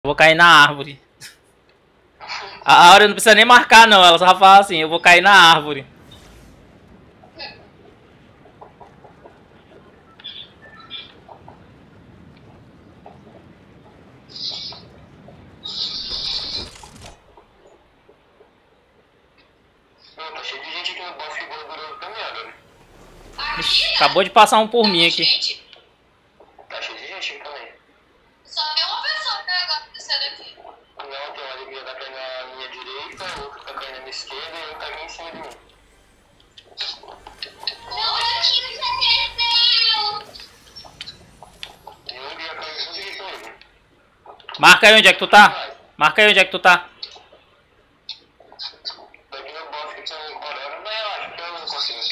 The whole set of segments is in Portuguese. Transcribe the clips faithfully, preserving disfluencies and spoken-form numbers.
Eu vou cair na árvore. A Áurea não precisa nem marcar não, ela só fala assim, eu vou cair na árvore. Não, tá cheio de gente aqui no boss que gordura caminhada, né? Ixi, acabou de passar um por mim aqui. Tá cheio de gente aqui também. Só tem uma pessoa que agora descendo aqui. Não, tem uma alegria tá caindo na minha direita, outra tá caindo na minha esquerda e outra tá aqui em cima de mim. Não, aqui já desceu! E um dia caiu junto aqui comigo. Marca aí onde é que tu tá. Marca aí onde é que tu tá. Daqui no boss que estão corando, mas eu acho que eu não consigo.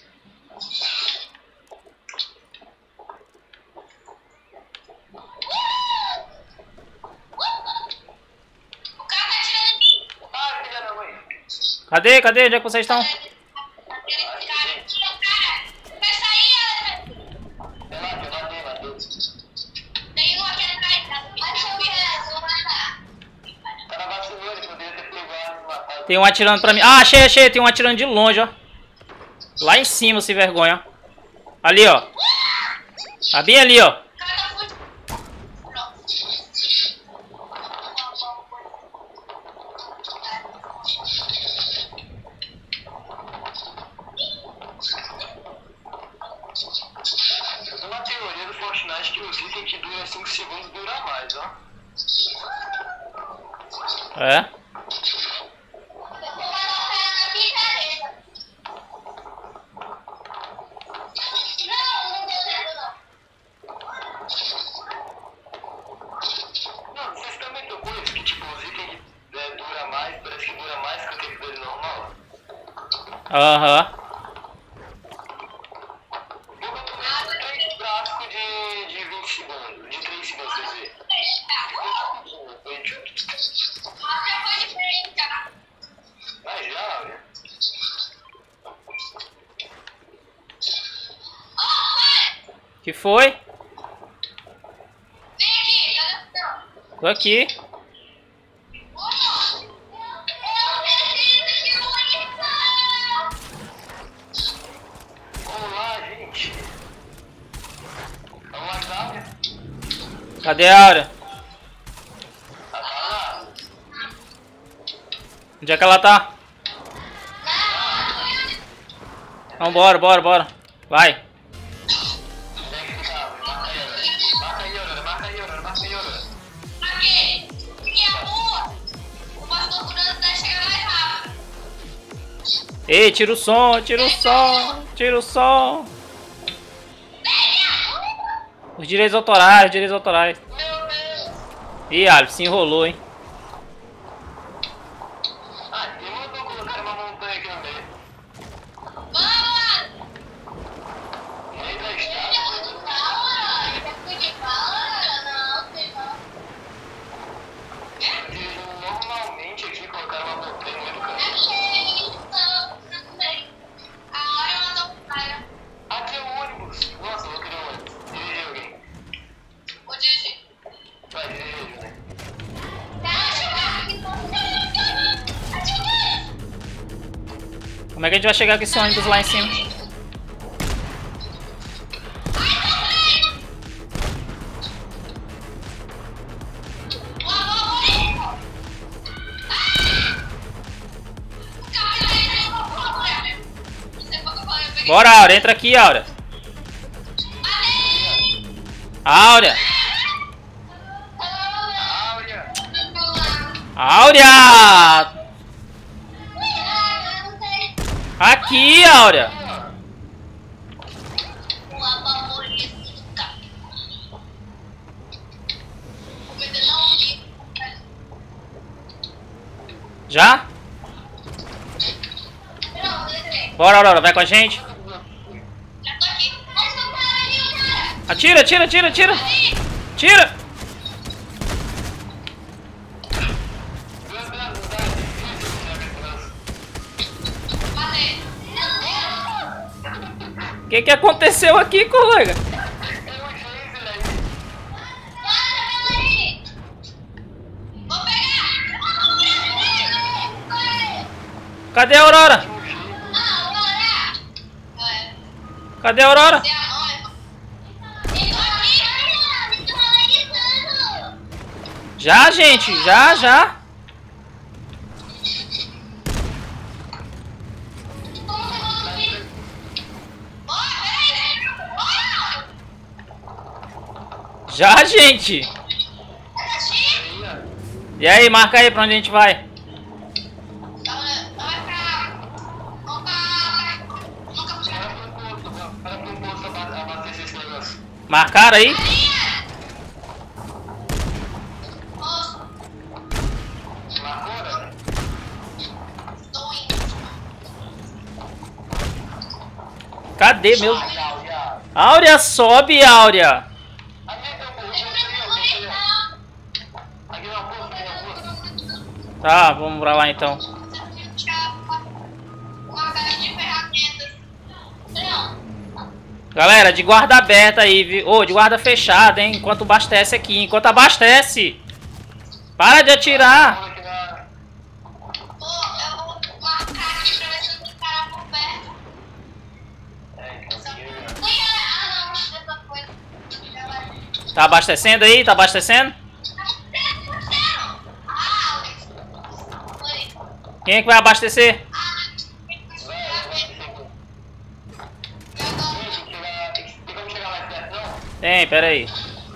O cara tá atirando em mim! Ah, filha da mãe! Cadê? Cadê? Onde é que vocês estão? Aquele cara, tira o cara! Vai sair, Alex! Relaxa, eu matei, matei. Tem um aqui atrás, tá? Deixa eu ver, vou matar. O cara vacilou, ele poderia ter pegado e matado. Tem um atirando pra mim. Ah, achei, achei. Tem um atirando de longe, ó. Lá em cima, se vergonha, ó. Ali, ó. Tá bem ali, ó. O cara tá muito... Pronto. Eu tenho uma teoria do Fortnite que os itens que duram cinco segundos duram mais, ó. É. Vou matar o cara na picareta. Não, não deu certo, não. Não, vocês também tocou isso, que tipo, os itens que é, dura mais, parece que dura mais que o tempo dele normal. Aham. Eu tomei três frascos de, de vinte segundos, de três segundos, quer dizer. Foi tchup. Ah, já foi diferente, já. Mas já, né? Que foi? Vem aqui, olha só. Tô aqui. Vamos lá, gente. Vamos lá, Cláudia. Cadê a Áurea? Tá lá. Onde é que ela tá? Então bora, bora, bora. Vai. Onde é que tá? Marca aí, Aurora. Marca aí, Aurora. Marca aí, Aurora. Aqui, aqui é a rua. O pastor curando deve chegar mais rápido. Ei, tira o som, tira o som, tira o som. Os direitos autorais, os direitos autorais. Meu Deus. Ih, Alves, se enrolou, hein? Ah, quem mandou colocar uma montanha aqui no meio? Vamos! No meio da Ele estrada. é muito bala. Ele é muito bala. Não, tem não. Eu dirigindo normalmente aqui, colocaram uma montanha no meio do caminho. Achei isso. Não sei. A hora mandou um cara. Aqui é o ônibus. Nossa, eu vou querer um ônibus. Dirigir alguém. Vou dirigir. Vai, dirigir, né? Como é que a gente vai chegar com esse ônibus lá em cima? Bora, Áurea, entra aqui, Áurea. Áurea! Áurea! Áurea! Aqui, Áurea! Já? Bora, Aurora, vai com a gente. Atira, atira, atira, atira! Tira! O que que aconteceu aqui, colega? Cadê a Aurora? Cadê a Aurora? Já, gente, já, já. Já, gente. E aí, marca aí pra onde a gente vai. Marcaram aí? Cadê meu? Áurea, sobe, Áurea. Tá, vamos pra lá então. Galera, de guarda aberta aí, viu? Ô, oh, de guarda fechada, hein? Enquanto abastece aqui, enquanto abastece. Para de atirar. Tá abastecendo aí? Tá abastecendo? Quem é que vai abastecer? Tem, pera aí.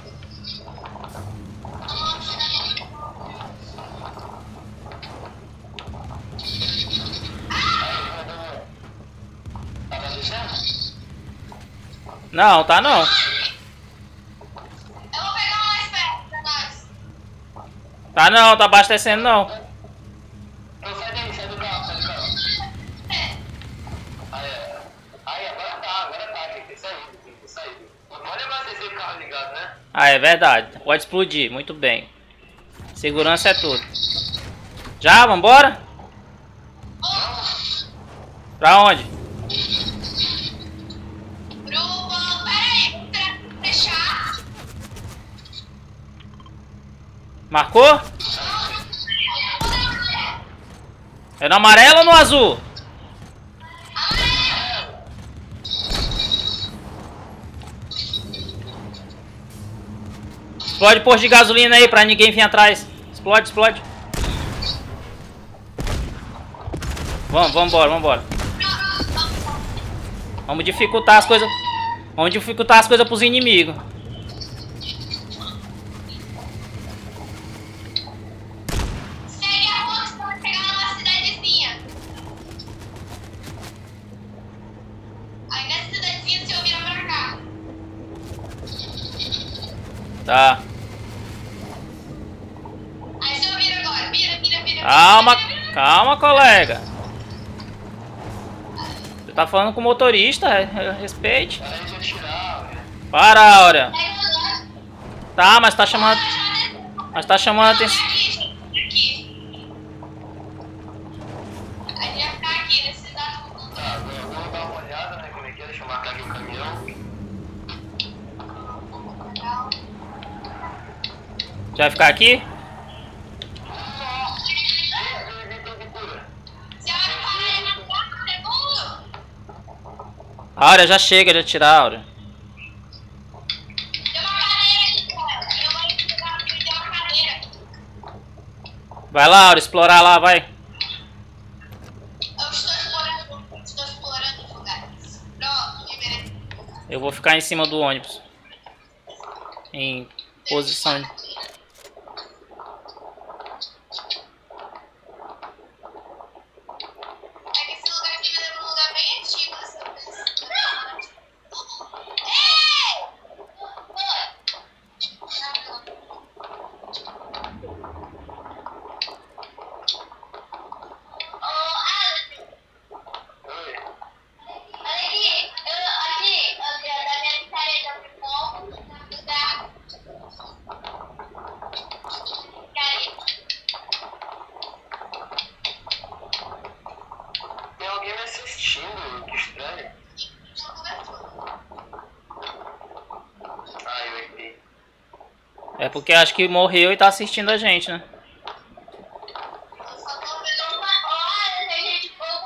Não, tá não. Tá não, tá abastecendo não. Então sai daí, sai do carro, sai do carro. Aí, aí, agora tá, agora tá, tem que sair, tem que sair. Não pode abastecer o carro ligado, né? Ah, é verdade. Pode explodir, muito bem. Segurança é tudo. Já, vambora? Pra onde? Marcou? É no amarelo ou no azul? Explode posto de gasolina aí pra ninguém vir atrás. Explode, explode. Vamos, vamos embora, vamos embora. Vamos dificultar as coisas. Vamos dificultar as coisas pros inimigos. Tá. Aí você vira agora, vira, vira, vira. Calma, calma, colega. Você tá falando com o motorista, respeite. Para, Áurea. Tá, mas tá chamando. Mas tá chamando a atenção. Aí vai ficar aqui, nesse dado. Tá, agora vamos dar uma olhada, né? Como é que é? Deixa eu marcar aqui o caminhão. Já vai ficar aqui? A Áurea já chega de atirar, Áurea. Vai lá, Áurea, explorar lá, vai. Eu estou explorando, estou explorando os lugares. Pronto, liberei. Eu vou ficar em cima do ônibus. Em posição. Esse lugar aqui me lembra um lugar bem antigo dessa vez. Tem alguém me assistindo, que estranho. Ah, eu entrei. É porque acho que morreu e tá assistindo a gente, né? Eu só tô vendo uma hora, tem gente boa.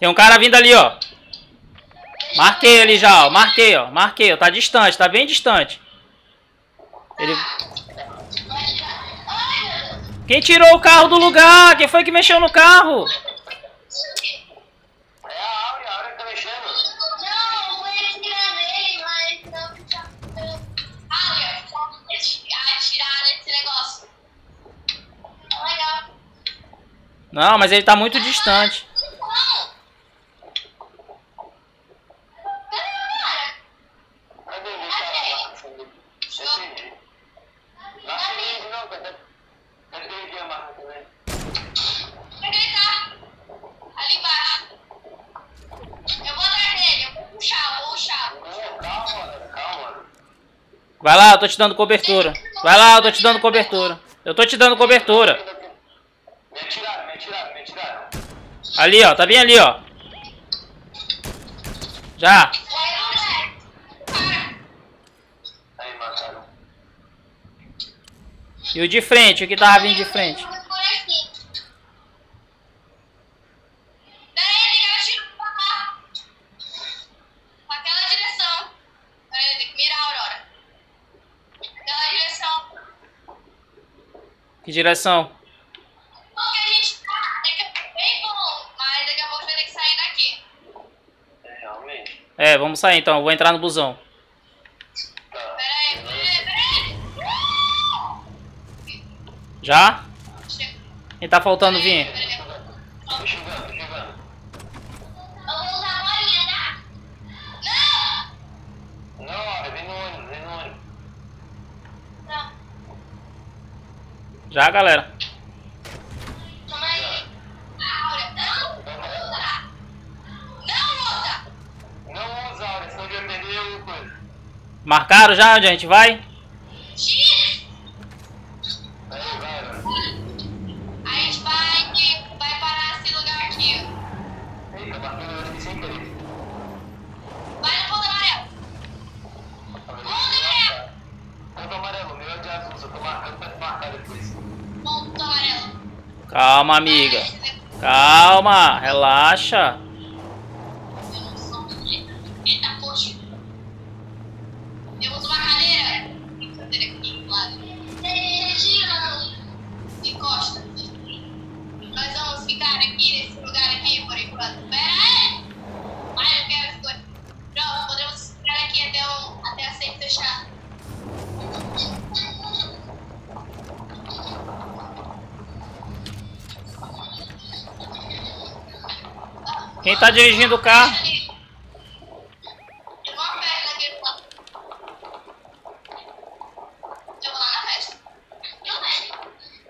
Tem um cara vindo ali, ó. Marquei ele já, ó. Marquei, ó. Marquei, ó. Tá distante, tá bem distante. Ele... Quem tirou o carro do lugar? Quem foi que mexeu no carro? É a Áurea, a Áurea que tá mexendo. Não, eu ia tirar nele, mas não. Áurea, atirar nesse negócio. É legal. Não, mas ele tá muito distante. Cadê ele? Tá lá. Entendi. Na frente, não, cadê? Eu perdi a marca também. Onde ele tá? Ali embaixo. Eu vou atrás dele, eu vou puxar, eu vou puxar. Não, calma, calma. Vai lá, eu tô te dando cobertura. Vai lá, eu tô te dando cobertura. Eu tô te dando cobertura. Me atiraram, me atiraram, me atiraram. Ali, ó. Tá bem ali, ó. Já. Aí, mataram. E o de frente, o que tava vindo de frente? Peraí, tem que atirar pra cá. Pra aquela direção. Peraí, tem que mirar a Aurora. Aquela direção. Que direção? Porque a gente tá, é bem bom, mas daqui a pouco vai ter que sair daqui. É, realmente. É, vamos sair então. Eu vou entrar no busão. Tá. Peraí, peraí, peraí. Já? Chega. Quem tá faltando vir? Peraí. Tô chegando, tô chegando. Eu vou usar a bolinha, tá? Não! Não, Áurea, vem no ônibus, vem no ônibus. Não. Já, galera. Toma aí. Áurea, não! Não usa! Não usa! Não usa, Áurea, senão a gente vai perder alguma coisa. Marcaram já onde a gente vai? Tira! Aí, vai, Áurea. A gente vai, vai parar nesse lugar aqui. Eita, bateu eu aqui sem querer. Vai no ponto amarelo. Ponto amarelo. Ponto amarelo, meu é de azul, só tô marcando pra te marcar depois. Ponto amarelo. Calma, amiga. Calma, relaxa. Eu não sou eita, poxa. Eu uso uma cadeira. Tem que fazer aqui do lado. Encosta. Nós vamos ficar aqui nesse lugar aqui por enquanto. Pera aí! Ai, eu quero as coisas. Pronto, podemos ficar aqui até, o, até a centro fechar. Quem tá dirigindo o carro? Eu vou a festa aqui do lado. Eu vou lá na festa. Eu venho.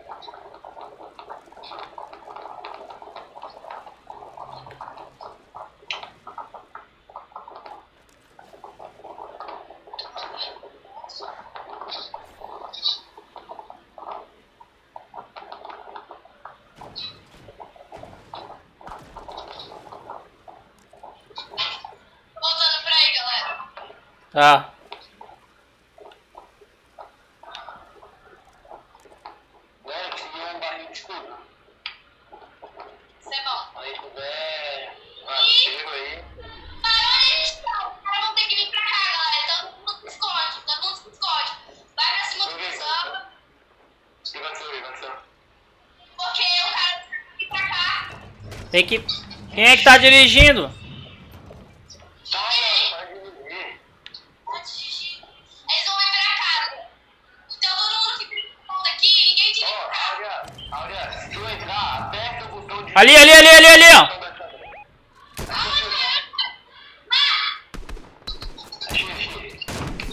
Voltando pra aí, galera. Tá. Né, tinha um barril de escudo. Isso é bom. Aí puder um artigo aí. Parou onde eles estão. Os caras vão ter que vir pra cá, galera. Todo mundo se esconde. Todo mundo se esconde. Vai pra cima do busão. O que aconteceu, o que aconteceu? Porque o cara tem que vir pra cá. Tem que... Quem é que tá dirigindo? Tá, para dirigir. Antes de... Eles vão vir pra cá. Então todo mundo que fica aqui, ninguém dirige Ó, pra cá. Áurea, Áurea, se tu entrar, aperta o botão de... Ali, ali, ali, ali, ali, ó. Achei, achei.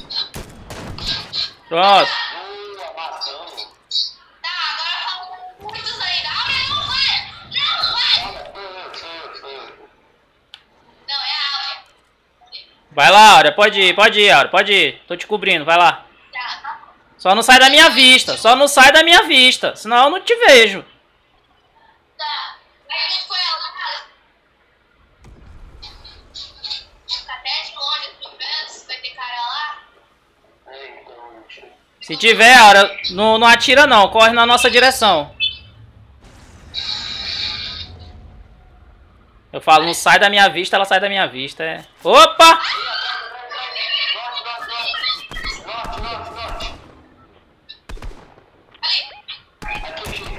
Pronto. Boa, matamos. Tá, agora faltam muitos ainda. Áurea, não vai! Não vai! Olha, sou eu, sou eu, sou eu. Não, é a Áurea. Vai lá, Aura. Pode ir, pode ir, Aura. Pode ir. Tô te cobrindo, vai lá. Tá, tá. Só não sai da minha vista. Só não sai da minha vista. Senão eu não te vejo. Tá. Vai junto com ela, na casa. Fica até de longe, assim, vendo se vai ter cara lá. É, então, tira. Se tiver, Aura, não, não atira não. Corre na nossa direção. Eu falo, não sai da minha vista, ela sai da minha vista. É. Opa! Norte, norte, norte. Norte, norte, norte. Aqui, achei.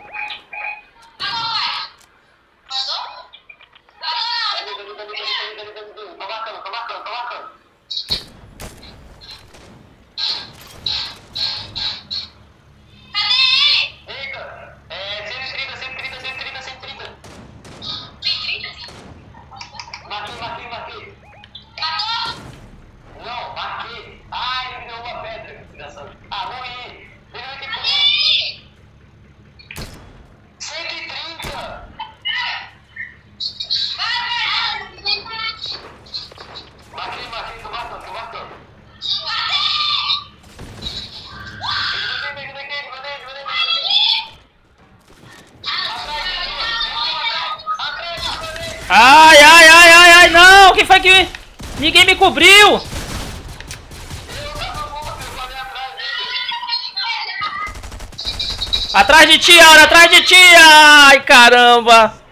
Tá marcando, tá marcando, tá marcando. Eita! É cento e trinta, cento e trinta, cento e trinta, cento e trinta. Marquei, marquei, marquei. Não, marquei. Ai, ele me deu uma pedra. Engraçado. Ah, morri. Ele vai ter que... cento e trinta. Marquei, marquei, tô marcando, tô marcando. Ajuda aqui, ajuda aqui, ajuda aqui, ajuda aqui. Atrás, atrás, atrás. Ai, ai, ai, ai, ai, não! Quem foi que... Ninguém me cobriu! Atrás de ti, Aura, atrás de ti! Ai, caramba!